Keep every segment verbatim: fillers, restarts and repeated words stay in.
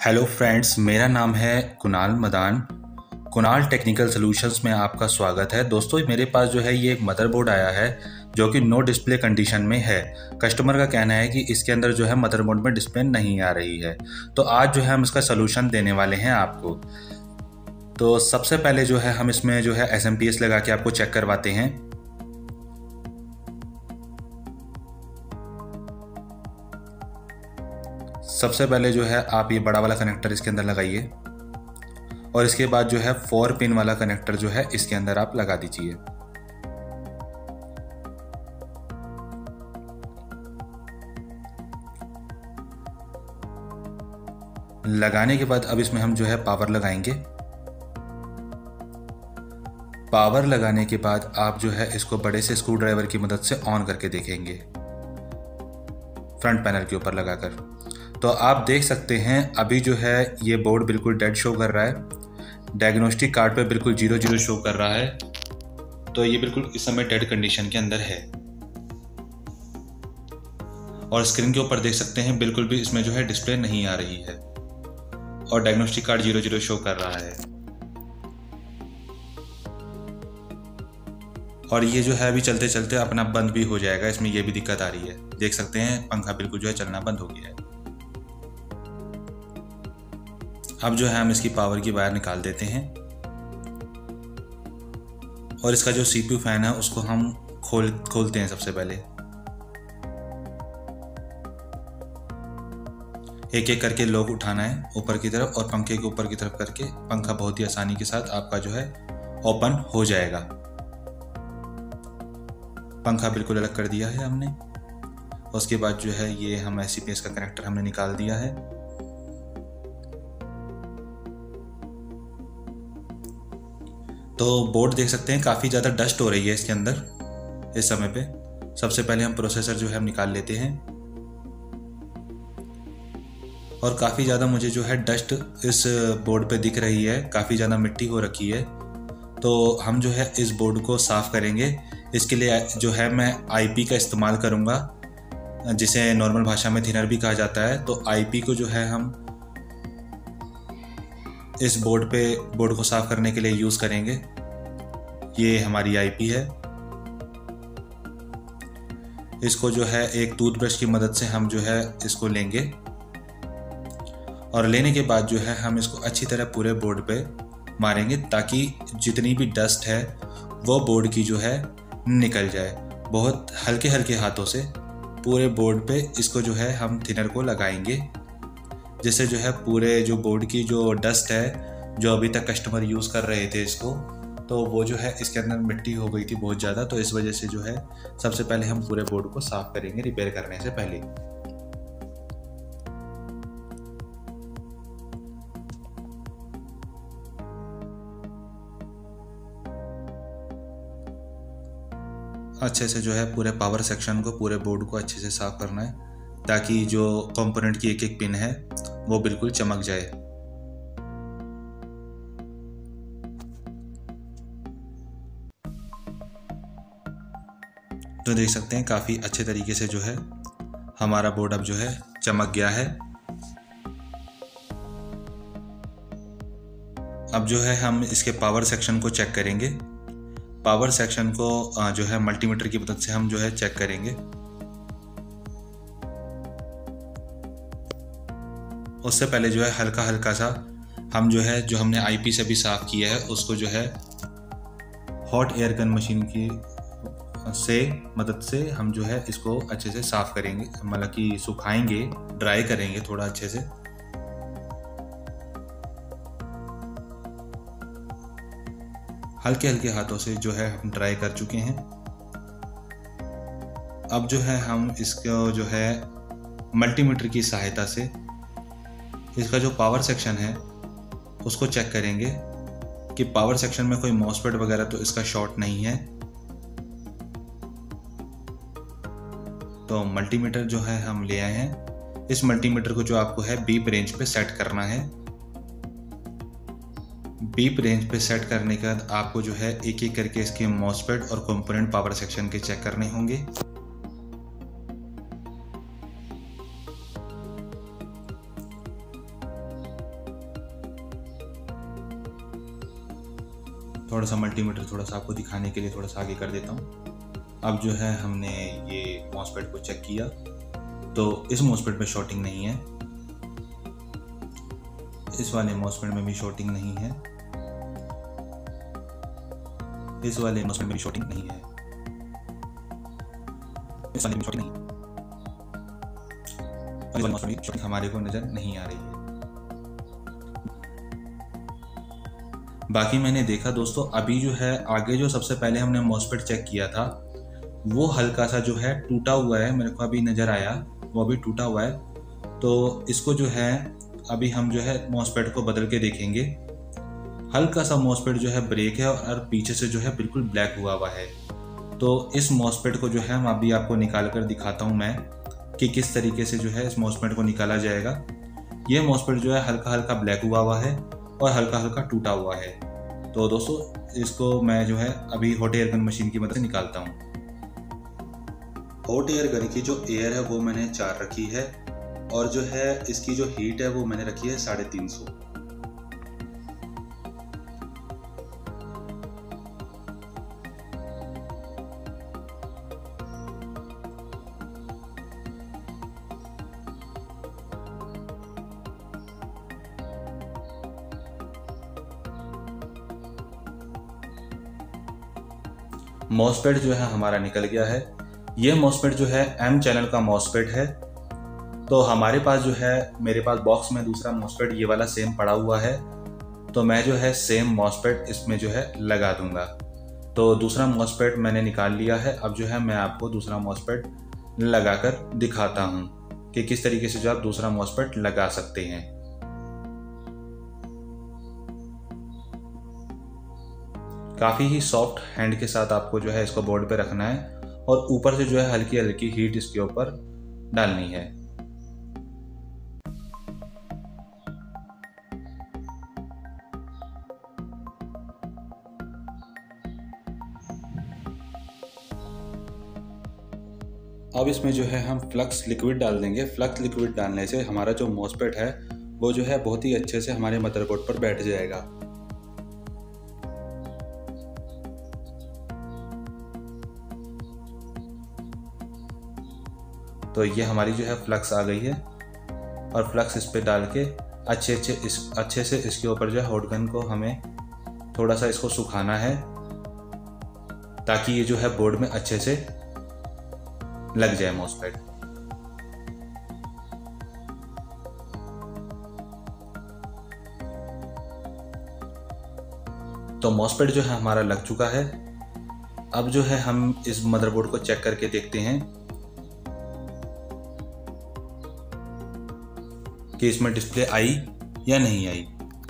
Hello friends, मेरा नाम है कुणाल मदान। कुणाल टेक्निकल सॉल्यूशंस में आपका स्वागत है। दोस्तों, मेरे पास जो है ये एक मदरबोर्ड आया है जो कि नो डिस्प्ले कंडीशन में है। कस्टमर का कहना है कि इसके अंदर जो है मदरबोर्ड में डिस्प्ले नहीं आ रही है। तो आज जो है हम इसका सलूशन देने वाले हैं आपको। तो सबसे पहले जो है हम इसमें जो है एस एम पी एस लगा के आपको चेक करवाते हैं। सबसे पहले जो है आप ये बड़ा वाला कनेक्टर इसके अंदर लगाइए और इसके बाद जो है फोर पिन वाला कनेक्टर जो है इसके अंदर आप लगा दीजिए। लगाने के बाद अब इसमें हम जो है पावर लगाएंगे। पावर लगाने के बाद आप जो है इसको बड़े से स्क्रू ड्राइवर की मदद से ऑन करके देखेंगे फ्रंट पैनल के ऊपर लगाकर। तो आप देख सकते हैं अभी जो है ये बोर्ड बिल्कुल डेड शो कर रहा है। डायग्नोस्टिक कार्ड पे बिल्कुल जीरो जीरो शो कर रहा है। तो ये बिल्कुल इस समय डेड कंडीशन के अंदर है। और स्क्रीन के ऊपर देख सकते हैं बिल्कुल भी इसमें जो है डिस्प्ले नहीं आ रही है और diagnostic card zero zero show कर रहा है। और ये जो है अभी चलते चलते अपना बंद भी हो जाएगा। इसमें ये भी दिक्कत आ रही है। देख सकते हैं पंखा बिल्कुल जो है चलना बंद हो गया है। अब जो है हम इसकी पावर की वायर निकाल देते हैं और इसका जो सी पी यू फैन है उसको हम खोल खोलते हैं। सबसे पहले एक एक करके लॉक उठाना है ऊपर की तरफ और पंखे के ऊपर की तरफ करके पंखा बहुत ही आसानी के साथ आपका जो है ओपन हो जाएगा। पंखा बिल्कुल अलग कर दिया है हमने। उसके बाद जो है ये हम एस सी पी एस का कनेक्टर हमने निकाल दिया है। तो बोर्ड देख सकते हैं काफ़ी ज़्यादा डस्ट हो रही है इसके अंदर इस समय पे। सबसे पहले हम प्रोसेसर जो है हम निकाल लेते हैं और काफ़ी ज़्यादा मुझे जो है डस्ट इस बोर्ड पे दिख रही है। काफ़ी ज़्यादा मिट्टी हो रखी है। तो हम जो है इस बोर्ड को साफ़ करेंगे। इसके लिए जो है मैं आई पी का इस्तेमाल करूँगा, जिसे नॉर्मल भाषा में थिनर भी कहा जाता है। तो आई पी को जो है हम इस बोर्ड पे बोर्ड को साफ करने के लिए यूज़ करेंगे। ये हमारी आई पी है। इसको जो है एक टूथब्रश की मदद से हम जो है इसको लेंगे और लेने के बाद जो है हम इसको अच्छी तरह पूरे बोर्ड पे मारेंगे ताकि जितनी भी डस्ट है वो बोर्ड की जो है निकल जाए। बहुत हल्के हल्के हाथों से पूरे बोर्ड पे इसको जो है हम थिनर को लगाएंगे, जिससे जो है पूरे जो बोर्ड की जो डस्ट है जो अभी तक कस्टमर यूज़ कर रहे थे इसको, तो वो जो है इसके अंदर मिट्टी हो गई थी बहुत ज़्यादा। तो इस वजह से जो है सबसे पहले हम पूरे बोर्ड को साफ़ करेंगे रिपेयर करने से पहले। अच्छे से जो है पूरे पावर सेक्शन को पूरे बोर्ड को अच्छे से साफ़ करना है ताकि जो कंपोनेंट की एक एक पिन है वो बिल्कुल चमक जाए। तो देख सकते हैं काफ़ी अच्छे तरीके से जो है हमारा बोर्ड अब जो है चमक गया है। अब जो है हम इसके पावर सेक्शन को चेक करेंगे। पावर सेक्शन को जो है मल्टीमीटर की मदद से हम जो है चेक करेंगे। उससे पहले जो है हल्का हल्का सा हम जो है जो हमने आई पी से भी साफ़ किया है उसको जो है हॉट एयर गन मशीन की से मदद से हम जो है इसको अच्छे से साफ़ करेंगे, मतलब कि सुखाएंगे, ड्राई करेंगे थोड़ा अच्छे से। हल्के हल्के हाथों से जो है हम ड्राई कर चुके हैं। अब जो है हम इसको जो है मल्टीमीटर की सहायता से इसका जो पावर सेक्शन है उसको चेक करेंगे कि पावर सेक्शन में कोई मॉसफेट वगैरह तो इसका शॉर्ट नहीं है। तो मल्टीमीटर जो है हम ले आए हैं। इस मल्टीमीटर को जो आपको है बीप रेंज पे सेट करना है। बीप रेंज पे सेट करने के बाद आपको जो है एक एक करके इसके मॉसफेट और कंपोनेंट पावर सेक्शन के चेक करने होंगे। थोड़ा सा मल्टीमीटर थोड़ा सा आपको दिखाने के लिए थोड़ा सा आगे कर देता हूँ। अब जो है हमने ये मॉसफेट को चेक किया तो इस मॉसफेट में शॉर्टिंग नहीं है, इस वाले मॉसफेट में भी शॉर्टिंग नहीं है, इस वाले मॉसफेट में भी शॉर्टिंग नहीं है, इस वाले में शॉर्टिंग नहीं है, इस वाले मॉसफेट में शॉर्टिंग हमारे को नजर नहीं आ रही है। बाकी मैंने देखा दोस्तों, अभी जो है आगे जो सबसे पहले हमने मॉसफेट चेक किया था वो हल्का सा जो है टूटा हुआ है, मेरे को अभी नज़र आया वो अभी टूटा हुआ है। तो इसको जो है अभी हम जो है मॉसफेट को बदल के देखेंगे। हल्का सा मॉसफेट जो है ब्रेक है और पीछे से जो है बिल्कुल ब्लैक हुआ हुआ है। तो इस मॉसफेट को जो है हम अभी आपको निकाल कर दिखाता हूँ मैं कि किस तरीके से जो है इस मॉसफेट को निकाला जाएगा। ये मॉसफेट जो है हल्का हल्का ब्लैक हुआ हुआ है और हल्का हल्का टूटा हुआ है। तो दोस्तों इसको मैं जो है अभी हॉट एयर गन मशीन की मदद से निकालता हूँ। हॉट एयर गन की जो एयर है वो मैंने चार रखी है और जो है इसकी जो हीट है वो मैंने रखी है साढ़े तीन सौ। मॉसफेट जो है हमारा निकल गया है। ये मॉसफेट जो है एम चैनल का मॉसफेट है। तो हमारे पास जो है मेरे पास बॉक्स में दूसरा मॉसफेट ये वाला सेम पड़ा हुआ है, तो मैं जो है सेम मॉसफेट इसमें जो है लगा दूंगा। तो दूसरा मॉसफेट मैंने निकाल लिया है। अब जो है मैं आपको दूसरा मॉसफेट लगाकर दिखाता हूँ कि किस तरीके से जो आप दूसरा मॉसफेट लगा सकते हैं। काफ़ी ही सॉफ्ट हैंड के साथ आपको जो है इसको बोर्ड पे रखना है और ऊपर से जो है हल्की हल्की हीट इसके ऊपर डालनी है। अब इसमें जो है हम फ्लक्स लिक्विड डाल देंगे। फ्लक्स लिक्विड डालने से हमारा जो मॉसफेट है वो जो है बहुत ही अच्छे से हमारे मदरबोर्ड पर बैठ जाएगा। तो ये हमारी जो है फ्लक्स आ गई है और फ्लक्स इस पे डाल के अच्छे अच्छे इस अच्छे से इसके ऊपर जो है हॉट गन को हमें थोड़ा सा इसको सुखाना है ताकि ये जो है बोर्ड में अच्छे से लग जाए मॉसफेट। तो मॉसफेट जो है हमारा लग चुका है। अब जो है हम इस मदरबोर्ड को चेक करके देखते हैं कि इसमें डिस्प्ले आई या नहीं आई।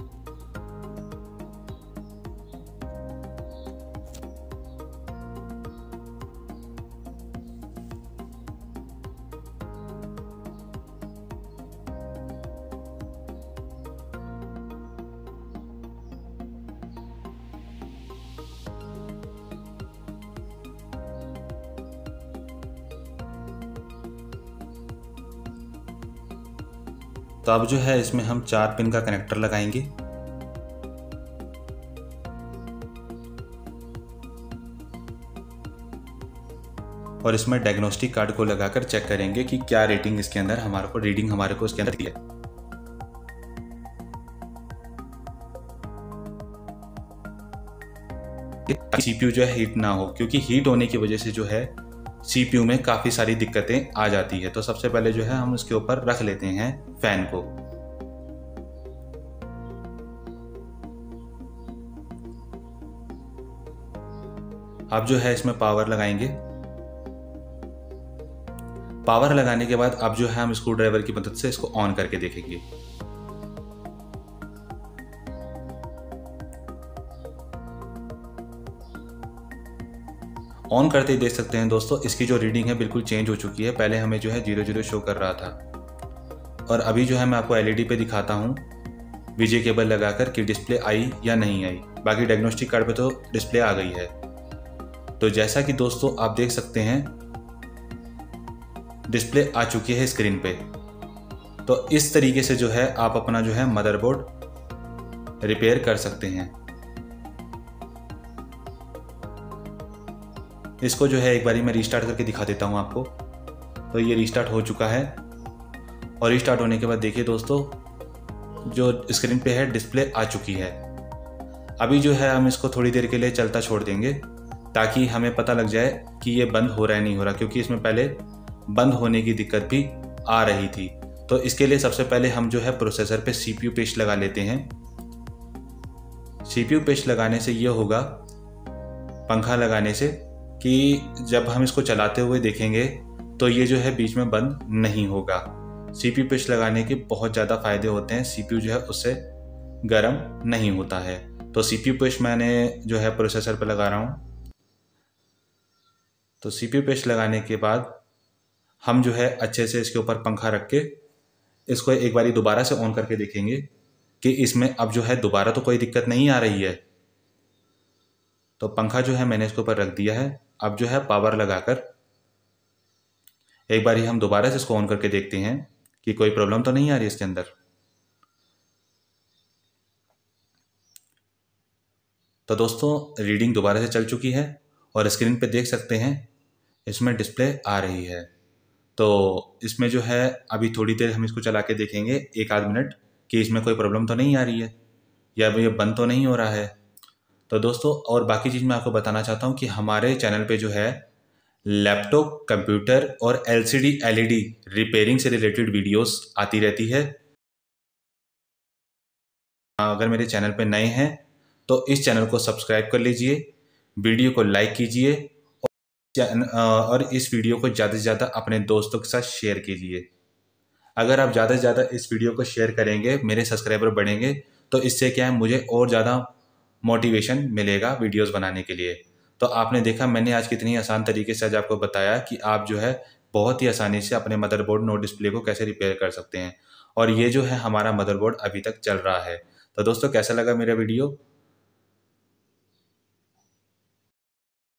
तो अब जो है इसमें हम चार पिन का कनेक्टर लगाएंगे। और इसमें डायग्नोस्टिक कार्ड को लगाकर चेक करेंगे कि क्या रेटिंग इसके अंदर हमारे को रीडिंग हमारे को इसके अंदर दी है। सीपीयू जो है हीट ना हो, क्योंकि हीट होने की वजह से जो है सीपीयू में काफ़ी सारी दिक्कतें आ जाती है। तो सबसे पहले जो है हम इसके ऊपर रख लेते हैं फैन को। अब जो है इसमें पावर लगाएंगे। पावर लगाने के बाद अब जो है हम स्क्रू ड्राइवर की मदद से इसको ऑन करके देखेंगे। ऑन करते ही देख सकते हैं दोस्तों, इसकी जो रीडिंग है बिल्कुल चेंज हो चुकी है। पहले हमें जो है जीरो जीरो शो कर रहा था और अभी जो है मैं आपको एलईडी पे दिखाता हूँ वीजे केबल लगाकर कि डिस्प्ले आई या नहीं आई। बाकी डायग्नोस्टिक कार्ड पे तो डिस्प्ले आ गई है। तो जैसा कि दोस्तों आप देख सकते हैं डिस्प्ले आ चुकी है स्क्रीन पे। तो इस तरीके से जो है आप अपना जो है मदरबोर्ड रिपेयर कर सकते हैं। इसको जो है एक बारी मैं रीस्टार्ट करके दिखा देता हूँ आपको। तो ये रीस्टार्ट हो चुका है और रीस्टार्ट होने के बाद देखिए दोस्तों, जो स्क्रीन पे है डिस्प्ले आ चुकी है। अभी जो है हम इसको थोड़ी देर के लिए चलता छोड़ देंगे ताकि हमें पता लग जाए कि ये बंद हो रहा है नहीं हो रहा, क्योंकि इसमें पहले बंद होने की दिक्कत भी आ रही थी। तो इसके लिए सबसे पहले हम जो है प्रोसेसर पे सीपीयू पेस्ट लगा लेते हैं। सीपीयू पेस्ट लगाने से ये होगा, पंखा लगाने से, कि जब हम इसको चलाते हुए देखेंगे तो ये जो है बीच में बंद नहीं होगा। सीपीयू पेस्ट लगाने के बहुत ज़्यादा फायदे होते हैं, सीपीयू जो है उससे गर्म नहीं होता है। तो सीपीयू पेस्ट मैंने जो है प्रोसेसर पे लगा रहा हूँ। तो सीपीयू पेस्ट लगाने के बाद हम जो है अच्छे से इसके ऊपर पंखा रख के इसको एक बारी दोबारा से ऑन करके देखेंगे कि इसमें अब जो है दोबारा तो कोई दिक्कत नहीं आ रही है। तो पंखा जो है मैंने इसके ऊपर रख दिया है। अब जो है पावर लगाकर एक बारी हम दोबारा से इसको ऑन करके देखते हैं कि कोई प्रॉब्लम तो नहीं आ रही इसके अंदर। तो दोस्तों रीडिंग दोबारा से चल चुकी है और स्क्रीन पे देख सकते हैं इसमें डिस्प्ले आ रही है। तो इसमें जो है अभी थोड़ी देर हम इसको चला के देखेंगे, एक आध मिनट, कि इसमें कोई प्रॉब्लम तो नहीं आ रही है या ये बंद तो नहीं हो रहा है। तो दोस्तों और बाकी चीज़ मैं आपको बताना चाहता हूँ कि हमारे चैनल पे जो है लैपटॉप, कंप्यूटर और एलसीडी एलईडी रिपेयरिंग से रिलेटेड वीडियोस आती रहती है। अगर मेरे चैनल पे नए हैं तो इस चैनल को सब्सक्राइब कर लीजिए, वीडियो को लाइक कीजिए और इस वीडियो को ज़्यादा से ज़्यादा अपने दोस्तों के साथ शेयर कीजिए। अगर आप ज़्यादा से ज़्यादा इस वीडियो को शेयर करेंगे, मेरे सब्सक्राइबर बढ़ेंगे, तो इससे क्या है, मुझे और ज़्यादा मोटिवेशन मिलेगा वीडियोस बनाने के लिए। तो आपने देखा मैंने आज कितनी आसान तरीके से आज आपको बताया कि आप जो है बहुत ही आसानी से अपने मदरबोर्ड नो डिस्प्ले को कैसे रिपेयर कर सकते हैं। और ये जो है हमारा मदरबोर्ड अभी तक चल रहा है। तो दोस्तों कैसा लगा मेरा वीडियो?